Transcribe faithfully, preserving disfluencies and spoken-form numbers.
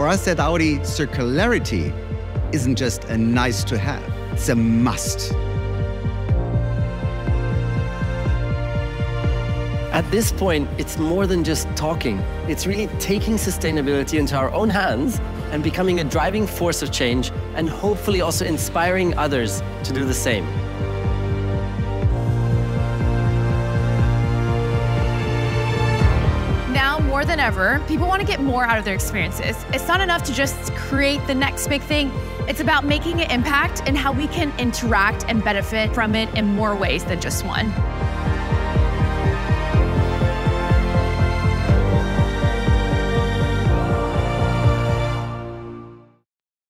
For us at Audi, circularity isn't just a nice to have, it's a must. At this point, it's more than just talking. It's really taking sustainability into our own hands and becoming a driving force of change, and hopefully also inspiring others to do the same. Now, more than ever, people want to get more out of their experiences. It's not enough to just create the next big thing. It's about making an impact and how we can interact and benefit from it in more ways than just one.